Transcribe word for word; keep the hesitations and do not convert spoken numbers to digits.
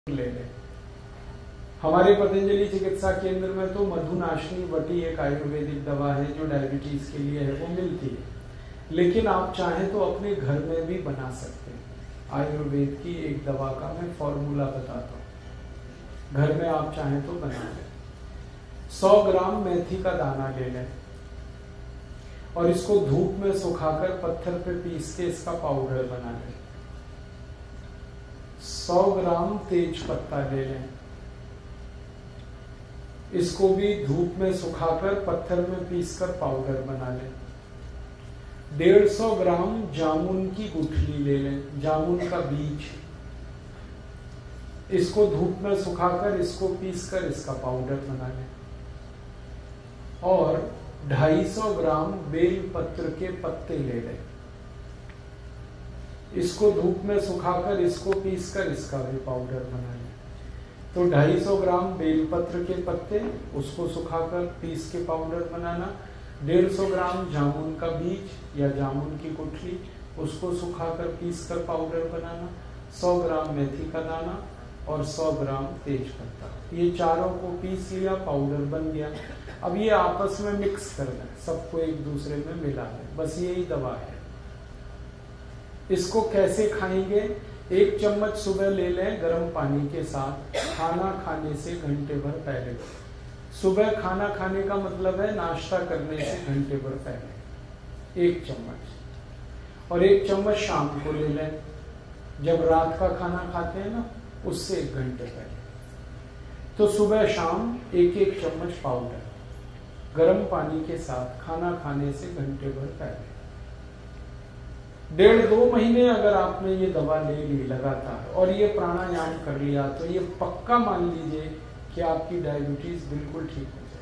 ले लें। हमारे पतंजलि चिकित्सा केंद्र में तो मधुनाशिनी वटी एक आयुर्वेदिक दवा है जो डायबिटीज के लिए है, वो मिलती है, लेकिन आप चाहें तो अपने घर में भी बना सकते हैं। आयुर्वेद की एक दवा का मैं फॉर्मूला बताता हूँ, घर में आप चाहें तो बना लें। सौ ग्राम मेथी का दाना ले लें और इसको धूप में सुखाकर पत्थर पे पीस के इसका पाउडर बना लें। सौ ग्राम तेज पत्ता ले लें, इसको भी धूप में सुखाकर पत्थर में पीसकर पाउडर बना लें। डेढ़ सौ ग्राम जामुन की गुठली ले लें, जामुन का बीज, इसको धूप में सुखाकर इसको पीसकर इसका पाउडर बना लें। और ढाई सौ ग्राम बेल पत्र के पत्ते ले लें, इसको धूप में सुखाकर इसको पीसकर इसका भी पाउडर बना लें। तो ढाई सौ ग्राम बेलपत्र के पत्ते, उसको सुखाकर पीस के पाउडर बनाना। डेढ़ सौ ग्राम जामुन का बीज या जामुन की गुठली, उसको सुखाकर पीसकर पाउडर बनाना। सौ ग्राम मेथी का दाना और सौ ग्राम तेज पत्ता, ये चारों को पीस लिया, पाउडर बन गया। अब ये आपस में मिक्स कर दें, सबको एक दूसरे में मिला दें, बस यही दवा है। इसको कैसे खाएंगे? एक चम्मच सुबह ले लें गर्म पानी के साथ, खाना खाने से घंटे भर पहले। सुबह खाना खाने का मतलब है नाश्ता करने से घंटे भर पहले एक चम्मच। और एक चम्मच शाम को ले लें, जब रात का खाना खाते हैं ना, उससे एक घंटे पहले। तो सुबह शाम एक एक चम्मच पाउडर गर्म पानी के साथ खाना खाने से घंटे भर पहले। डेढ़ दो महीने अगर आपने ये दवा ले ली लगातार और ये प्राणायाम कर लिया, तो ये पक्का मान लीजिए कि आपकी डायबिटीज बिल्कुल ठीक हो जाएगी।